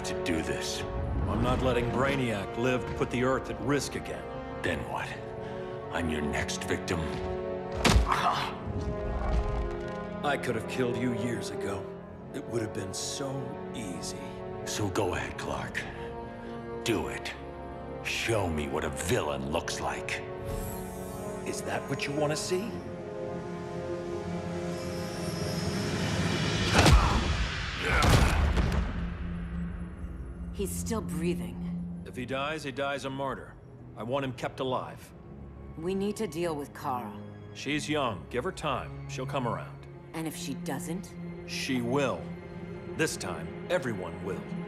to do this. I'm not letting Brainiac live to put the Earth at risk again. Then what? I'm your next victim? I could have killed you years ago. It would have been so easy. So go ahead, Clark. Do it. Show me what a villain looks like. Is that what you want to see? He's still breathing. If he dies a martyr. I want him kept alive. We need to deal with Kara. She's young. Give her time. She'll come around. And if she doesn't? She will. This time, everyone will.